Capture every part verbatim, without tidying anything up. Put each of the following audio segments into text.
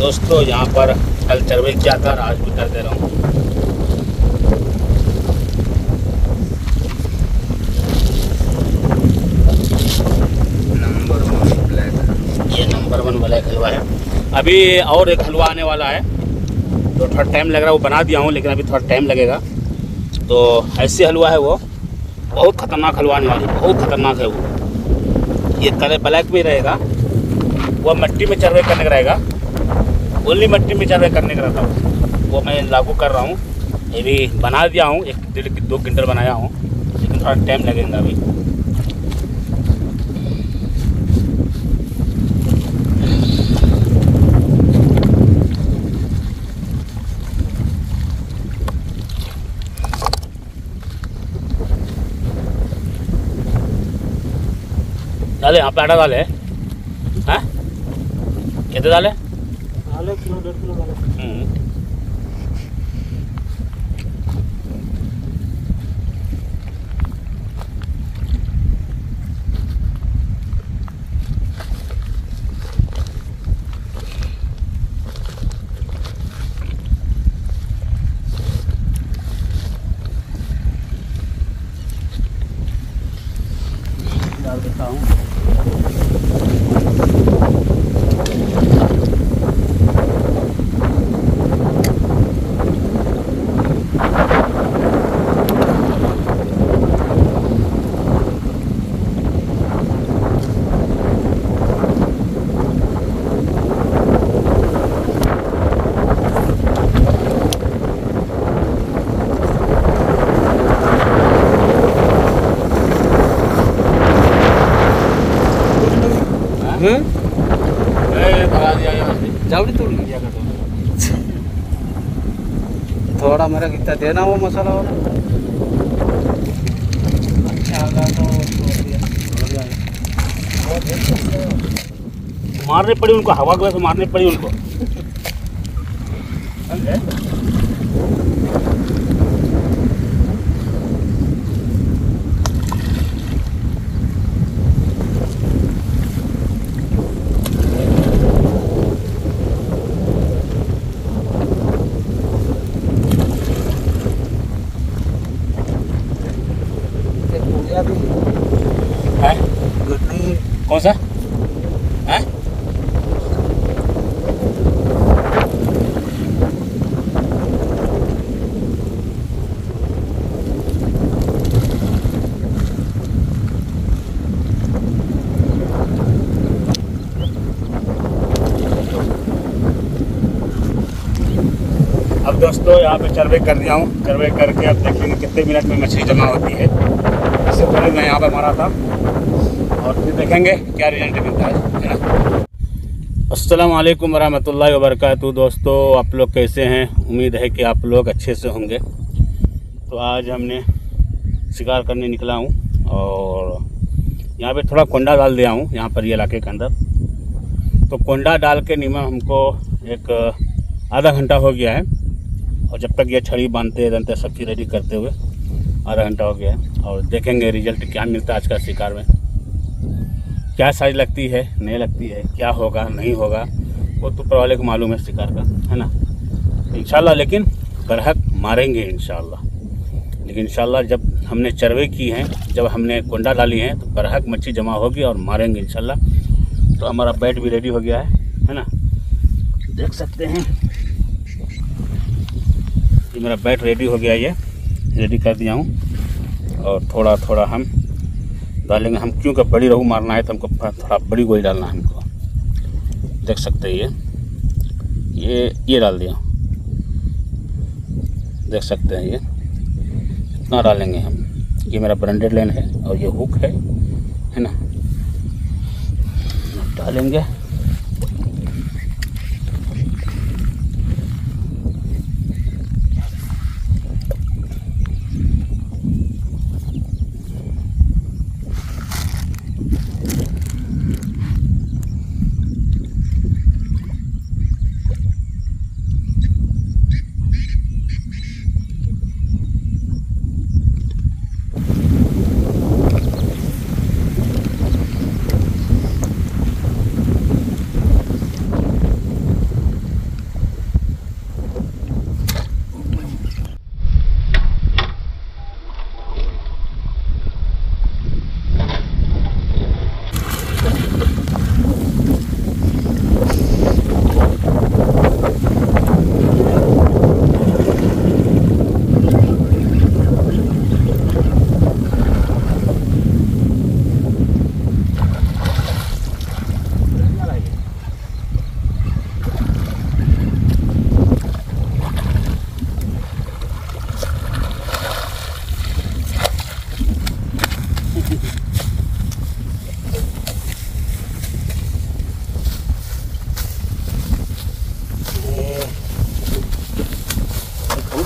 दोस्तों यहाँ पर कल चरवे किया था, आज भी कर दे रहा हूँ। नंबर वन ब्लैक, ये नंबर वन ब्लैक हलवा है। अभी और एक हलवा आने वाला है तो थोड़ा टाइम लग रहा है, वो बना दिया हूँ लेकिन अभी थोड़ा टाइम लगेगा। तो ऐसे हलवा है, वो बहुत ख़तरनाक हलवा आने वाली, बहुत ख़तरनाक है वो। ये कलर ब्लैक में रहेगा, वो मिट्टी में चरवे करने का रहेगा, ओनली मिट्टी में चरवे करने का रहता है। वो मैं लागू कर रहा हूँ, ये भी बना दिया हूँ, एक डेढ़ दो क्विंटल बनाया हूँ लेकिन थोड़ा टाइम लगेगा अभी। डाले यहाँ पे आटा डाले हैं, कितने डाले? डाले किलो डेढ़ किलो डाले। डाल देता हूँ। जावड़ी तोड़ लिया कर थोड़ा मेरा कितना देना वो मसाला वाला अच्छा आगा तो मारने पड़ी उनको, हवा की वजह से मारने पड़ी उनको। है? नहीं कौन सा है? अब दोस्तों यहाँ पे चरवे कर दिया हूँ, चरवे करके अब देखेंगे कितने मिनट में मछली जमा होती है। इससे पहले मैं यहाँ पे मारा था और फिर देखेंगे क्या रिजल्ट मिलता है, है ना। अस्सलाम वालेकुम वरहमतुल्लाहि वबरकातुहू। दोस्तों आप लोग कैसे हैं? उम्मीद है कि आप लोग अच्छे से होंगे। तो आज हमने शिकार करने निकला हूँ और यहाँ पे थोड़ा कोंडा डाल दिया हूँ यहाँ पर, ये इलाके के अंदर। तो कोंडा डाल के नीमा हमको एक आधा घंटा हो गया है और जब तक ये छड़ी बांधते बनते सब चीज़ रेडी करते हुए आधा घंटा हो गया है। और देखेंगे रिजल्ट क्या मिलता है आज का शिकार में, क्या साइज लगती है नहीं लगती है, क्या होगा नहीं होगा, वो तो ऊपर वाले को मालूम है शिकार का, है ना। इंशाल्लाह लेकिन बरहक मारेंगे इंशाल्लाह। लेकिन इंशाल्लाह जब हमने चरवे की हैं, जब हमने कोंडा डाली हैं तो बरहक मच्छी जमा होगी और मारेंगे इंशाल्लाह। तो हमारा बैट भी रेडी हो गया है, है ना, देख सकते हैं। ये मेरा बैट रेडी हो गया, ये रेडी कर दिया हूँ और थोड़ा थोड़ा हम डालेंगे। हम क्योंकि बड़ी रोहू मारना है तो हमको थोड़ा बड़ी गोली डालना है हमको। देख सकते हैं ये ये ये डाल दिया, देख सकते हैं ये इतना डालेंगे हम। ये मेरा ब्रांडेड लाइन है और ये हुक है, है ना, डालेंगे।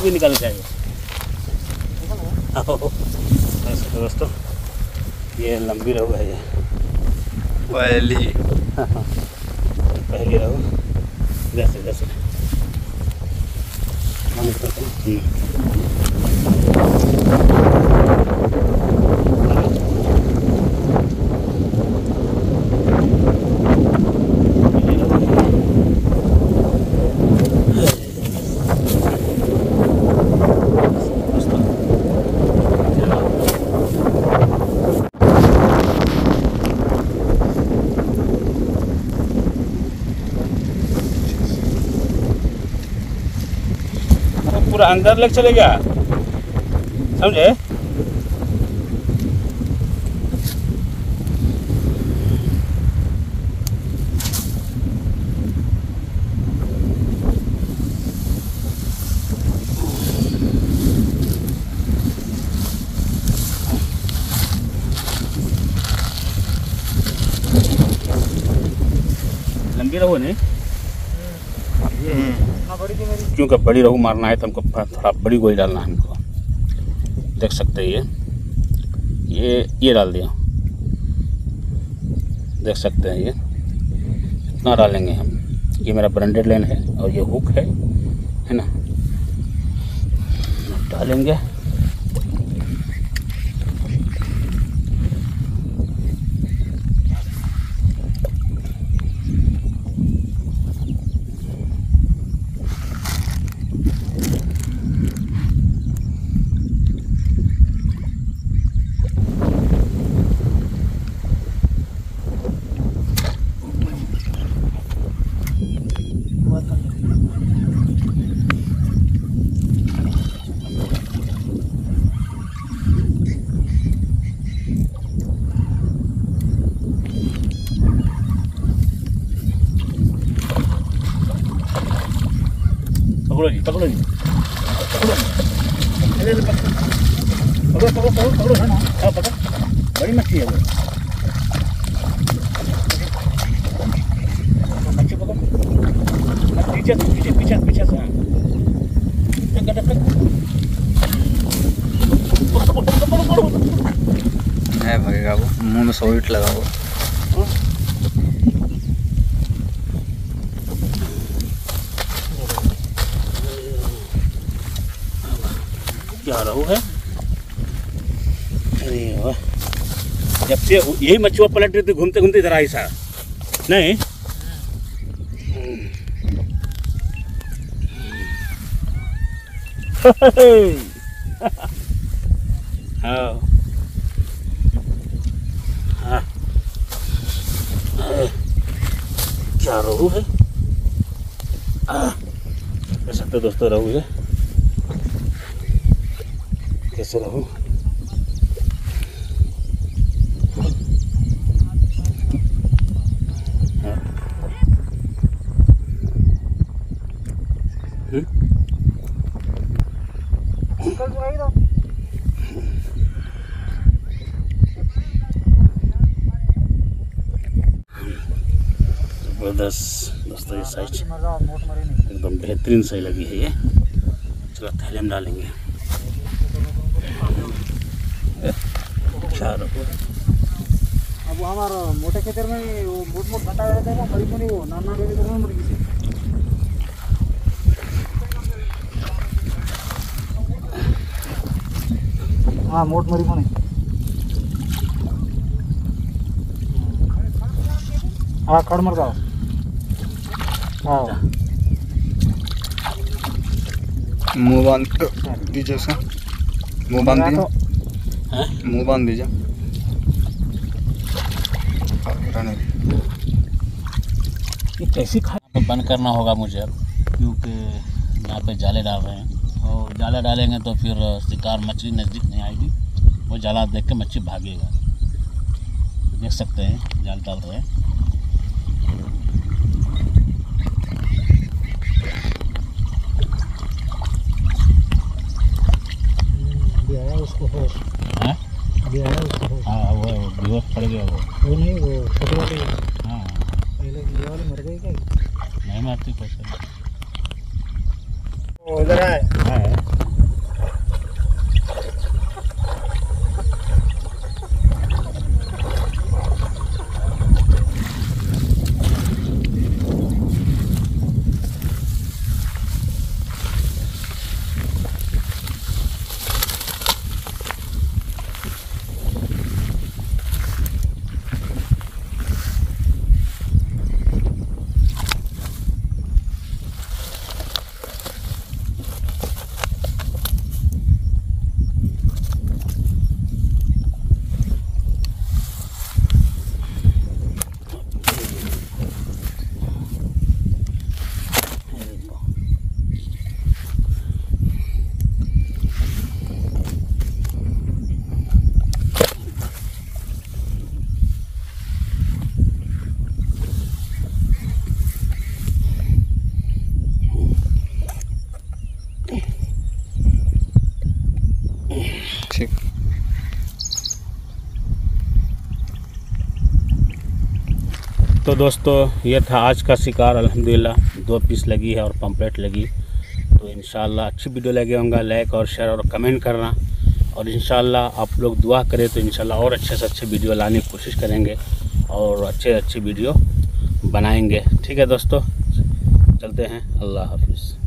भी निकल जाएगा। ऐसे दोस्तों ये लंबी रहू है, ये पहली पहली रहू जैसे जैसे पूरा अंदर लग चलेगा, समझे? लंबी रहो नहीं, क्योंकि बड़ी रहू मारना है तो हमको थोड़ा बड़ी गोली डालना है हमको। देख सकते हैं ये ये ये डाल दिया, देख सकते हैं ये इतना डालेंगे हम। ये मेरा ब्रांडेड लाइन है और ये हुक है है ना, डालेंगे। पकड़ो जी, पकड़ो जी, पकड़ो, अरे अरे पकड़ो, पकड़ो पकड़ो पकड़ो पकड़ो है ना, हाँ पकड़, बड़ी मच्छी है वो, मच्छी पकड़ो, पीछे से पीछे पीछे पीछे से, हाँ, टक टक टक, पकड़ो पकड़ो पकड़ो, है भागेगा वो, मुंह में सॉलिड लगा वो। क्या रहू है? अरे वाह, जब से यही मछुआ पलट रही थी घूमते घूमते इधर आई सा नहीं। हाँ हाँ, क्या रहू है? देख सकते दोस्तों रहू है, कैसे रहूं? जबरदस्त दोस्तों, ये साइज एकदम बेहतरीन सही लगी है ये। चलो थैले में डालेंगे। अब वो हमारा मोटे खेतर में वो मोट मोट घटा रहता है, बड़ी बड़ी वो नाना बेबी तो मर गई। हाँ मोट मरी मने, हाँ कड़ मर जाओ, हाँ मुँह बांध दीजिए सर, मुँह बांध दीजिए, मुँह बांध दीजिए। ये कैसी खा बंद करना होगा मुझे अब, क्योंकि यहाँ पे जाले डाल रहे हैं और जाला डालेंगे तो फिर शिकार मछली नज़दीक नहीं आएगी, वो जाला देख के मच्छी भागेगा। देख सकते हैं जाल डाल रहे हैं। उसको हो हाँ उसको हो, हाँ वो बेहोश पड़ गया वो वो नहीं वो छोटे वाले, हाँ पहले ये वाले मर गए क्या? नहीं मारती कैसे। उधर है है। ठीक। तो दोस्तों ये था आज का शिकार। अल्हम्दुलिल्लाह दो पीस लगी है और पंपलेट लगी। तो इंशाल्लाह अच्छी वीडियो लगे होंगे, लाइक और शेयर और कमेंट करना। और इंशाल्लाह आप लोग दुआ करें तो इंशाल्लाह और अच्छे से अच्छे वीडियो लाने की कोशिश करेंगे और अच्छे अच्छे वीडियो बनाएंगे। ठीक है दोस्तों, चलते हैं। अल्लाह हाफिज़।